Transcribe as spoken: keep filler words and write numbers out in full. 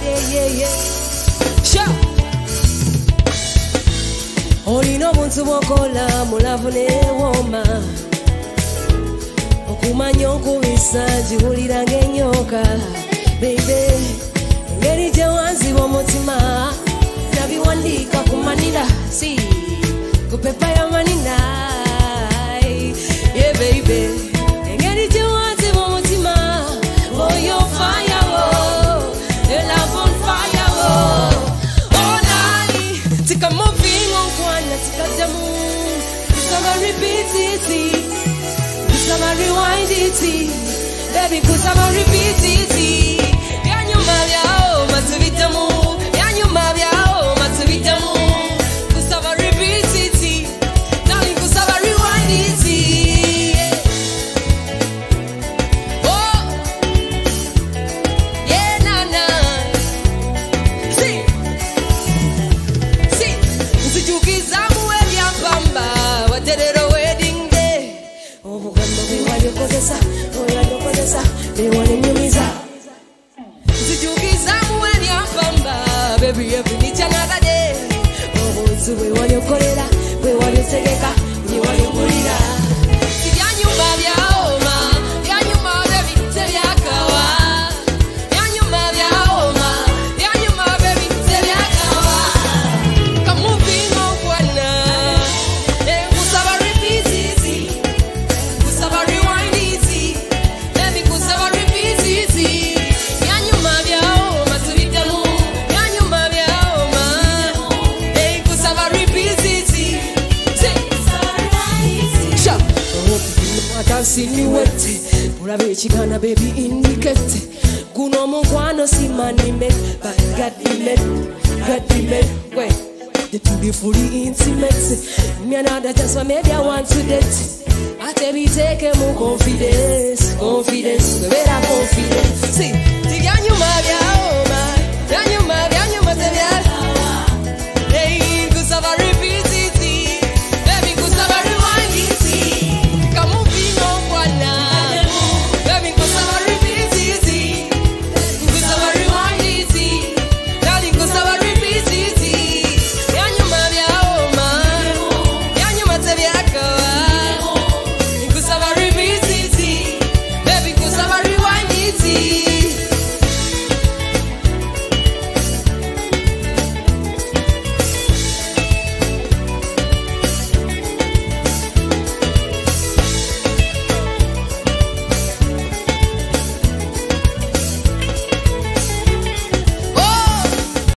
Yeah, yeah, yeah. Sure. Olino muntu mokola mulavune woma. Okumanya okubisa jiwulira ng'ennyoka. Baby, ngeri gye wanziba omutima. Nabiwandiika ku manila. Si, ku pepa ya manila. Yeah, baby. Ngeri gye wanziba omutima. Oh, you're fire, oh. Your love on fire, oh. Oh, nai. Tika moving on kwana, tika jamu. Kusama repeat it. Kusama rewind it. Baby, kusama repeat it. Yanyuma vyao, matuvitamu. Yanyuma vyao, matuvitamu. Kusama repeat it. Darling, kusama rewind it. They want to know me that. Baby, every night another day. Oh, so we want you correla, we want you segeka, we want you correla. Si yanyu mabia oma, yanyu mabebi teriakawa, yanyu mabia oma, yanyu mabebi teriakawa. Come moving on, kwana, eh, kusaba repeat easy, kusaba rewind easy, baby kusaba repeat easy. Yanyu mabia oma, tuvitamu. Sinuete, pura vechikana baby indicate. Guno mungwano si manime, but God limit, God limit. Wait, the two be fully intimate. Me another just for maybe I want to date. I tell me take more confidence, confidence.